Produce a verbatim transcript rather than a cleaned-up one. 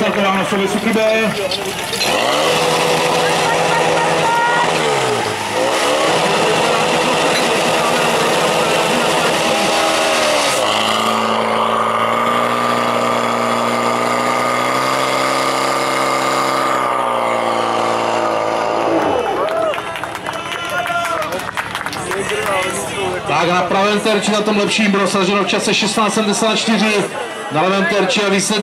nastartován na Soběsuky B. Tak na pravém terči na tom lepším bylo saženo v čase šestnáct sedmdesát čtyři, na levém terči a výsledek